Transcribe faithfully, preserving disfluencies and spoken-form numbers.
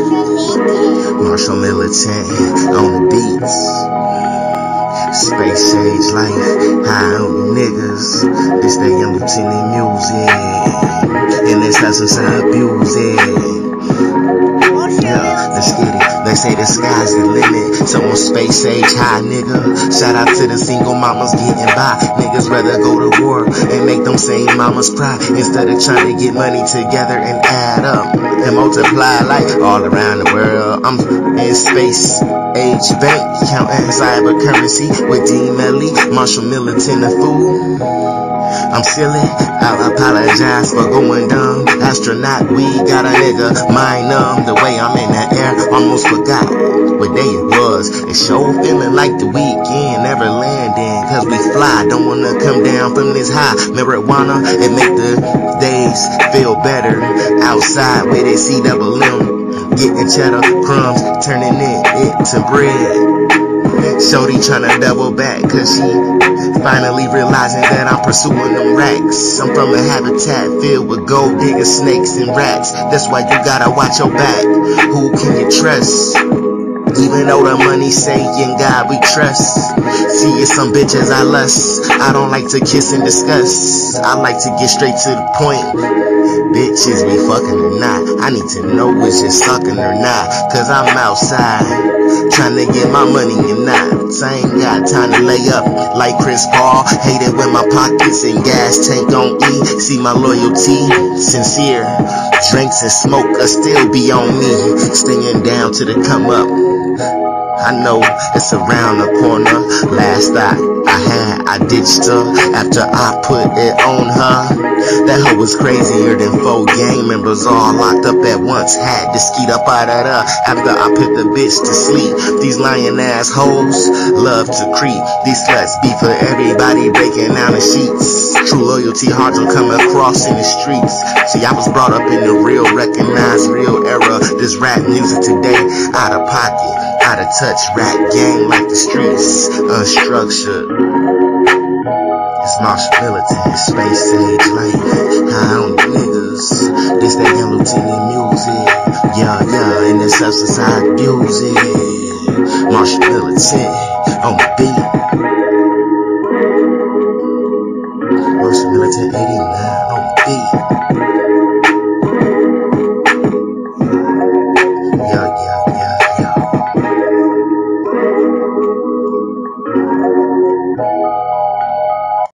Marshall militant on the beats. Space age life, high on you niggas. This that young lieutenant music, and this hustle's abusing. Yeah, let's get it. They say the sky's the limit, so on space age high, nigga. Shout out to the single mamas getting by. Niggas rather go to war and make them same mamas cry, instead of trying to get money together and add up and multiply like all around the world. I'm in space age bank counting cyber currency with D Melly, Marshall militant a fool. I'm silly, I apologize for going dumb. Astronaut, we got a nigga mind numb. The way I'm in the air, almost forgot what day it was. It sure feeling like the weekend, never landing, cause we fly. Don't wanna come down from this high. Marijuana, it make the days feel better. Outside with it C double M, getting cheddar crumbs, turning it into bread. Shorty tryna double back, cause she finally realizing that I'm pursuing them racks. I'm from a habitat filled with gold digger snakes and rats. That's why you gotta watch your back. Who can you trust? Even though the money say in God we trust. See, it's some bitches I lust. I don't like to kiss and discuss. I like to get straight to the point. Bitches be fucking or not, I need to know if you're sucking or not, cause I'm outside trying to get my money and not. I ain't got time to lay up like Chris Paul. Hate it when my pockets and gas tank on E. See my loyalty sincere. Drinks and smoke will still be on me. Staying down to the come up. I know it's around the corner. Last thought I had, I ditched her after I put it on her. That hoe was crazier than four gang members all locked up at once. Had to skeet up out of her after I put the bitch to sleep. These lying ass hoes love to creep. These sluts be for everybody breaking down the sheets. True loyalty hard to come across in the streets. See, I was brought up in the real, recognized real era. This rap music today, out of pocket, out of touch, rap gang like the streets, unstructured. It's Marshall militant, space age life, high on you niggas. This that young lieutenant music, yeah, yeah, and this substance I abuse it. Marshall militant on the beat. Marshall militant eighty-nine on the beat.